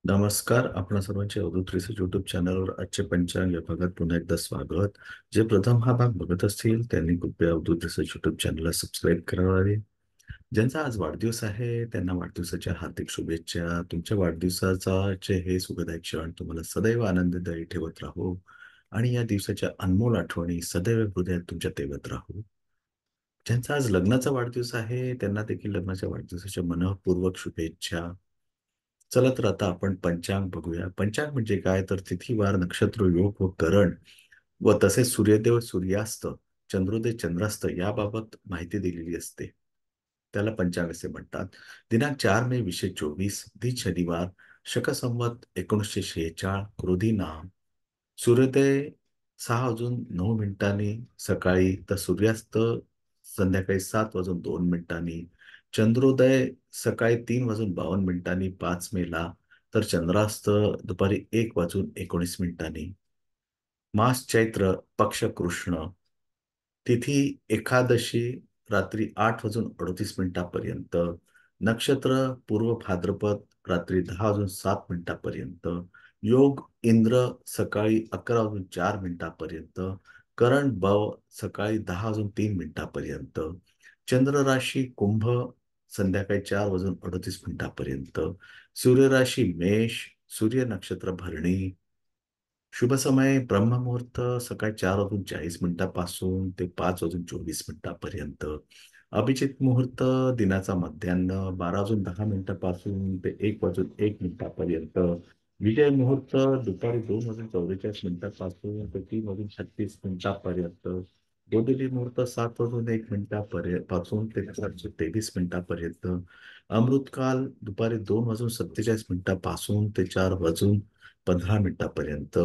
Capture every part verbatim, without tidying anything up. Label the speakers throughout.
Speaker 1: नमस्कार. आपणा सर्वांचे अवधूत रिसर्च यूट्यूब चॅनलवर आजचे पंचांग या भागात पुन्हा एकदा स्वागत. जे प्रथम हा भाग बघत असतील त्यांनी कृपया अवधूत रिसर्च यूट्यूब चॅनलला सबस्क्राईब करावे. ज्यांचा आज वाढदिवस आहे त्यांना वाढदिवसाच्या हार्दिक शुभेच्छा. तुमच्या वाढदिवसाचे हे सुखदायक क्षण तुम्हाला सदैव आनंददायी ठेवत राहो आणि या दिवसाच्या अनमोल आठवणी सदैव हृदयात तुमच्या तेवत राहो. ज्यांचा आज लग्नाचा वाढदिवस आहे त्यांना देखील लग्नाच्या वाढदिवसाच्या मनःपूर्वक शुभेच्छा. चला तर आता आपण पंचांग बघूया. पंचांग म्हणजे काय तर तिथी वार नक्षत्र योग व करण व तसेच सूर्योदय व सूर्यास्त चंद्रोदय चंद्रास्त याबाबत माहिती दिलेली असते. त्याला पंचांग असे म्हणतात. दिनांक चार मे वीसशे चोवीस दिन शनिवार शक संवत एकोणीसशे शेहेचाळ क्रोधी नाम सूर्योदय सहा वाजून नऊ मिनिटांनी सकाळी तर सूर्यास्त संध्याकाळी सात वाजून दोन मिनिटांनी. चंद्रोदय सकाळी तीन वाजून बावन्न मिनिटांनी पाच मेला तर चंद्रास्त दुपारी एक वाजून एकोणीस मिनिटांनी. मास चैत्र पक्ष कृष्ण तिथी एकादशी रात्री आठ वाजून अडतीस मिनिटापर्यंत. नक्षत्र पूर्व भाद्रपद रात्री दहा वाजून सात मिनिटापर्यंत. योग इंद्र सकाळी अकरा वाजून चार मिनिटापर्यंत. करण बव सकाळी दहा वाजून तीन मिनिटापर्यंत. चंद्र राशी कुंभ संध्याकाळी चार वाजून अडतीस मिनिटापर्यंत. सूर्य राशी मेष सूर्य नक्षत्र भरणी. शुभ समय ब्रह्ममुहूर्त सकाळी चार वाजून चाळीस मिनिटापासून ते पाच वाजून चोवीस मिनिटापर्यंत. अभिजित मुहूर्त दिनाचा मध्यान्ह बारा वाजून दहा मिनिटापासून ते एक वाजून एक मिनिटापर्यंत. विजय मुहूर्त दुपारी दोन वाजून चौवेचाळीस मिनिटापासून ते तीन वाजून छत्तीस मिनिटापर्यंत. गोधूली मुहूर्त सात वाजून एक मिनिटापर्यंत पासून ते सातशे तेवीस मिनिटापर्यंत. अमृतकाल दुपारी दोन वाजून सत्तेचाळीस मिनिटापासून ते चार वाजून पंधरा मिनिटापर्यंत.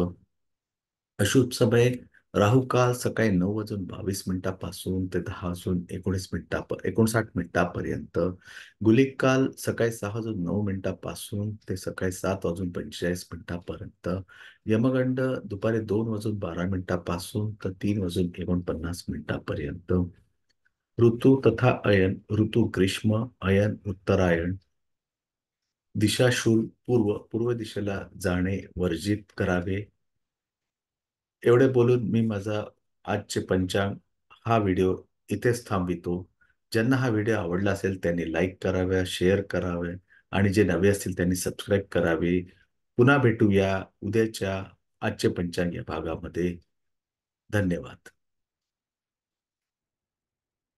Speaker 1: अशुभ समय राहू काल सकाळी नऊ वाजून बावीस मिनिटापासून ते दहा वाजून एकोणीस मिनिटा एकोणसाठ मिनिटापर्यंत. गुलिक काल सकाळी सहा वाजून नऊ मिनिटापासून ते सकाळी सात वाजून पंचेचाळीस मिनिटापर्यंत. यमगंड दुपारी दोन वाजून बारा मिनिटापासून तर तीन वाजून एकोणपन्नास मिनिटापर्यंत. ऋतू तथा अयन ऋतू ग्रीष्म अयन उत्तरायण. दिशा शूल पूर्व पूर्व दिशेला जाणे वर्जित करावे. एवढे बोलून मी माझा आजचे पंचांग हा व्हिडिओ इथेच थांबवितो. ज्यांना हा व्हिडिओ आवडला असेल त्यांनी लाईक करावे, शेअर करावे आणि जे नवे असतील त्यांनी सबस्क्राईब करावे. पुन्हा भेटूया उद्याच्या आजचे पंचांग या भागामध्ये. धन्यवाद.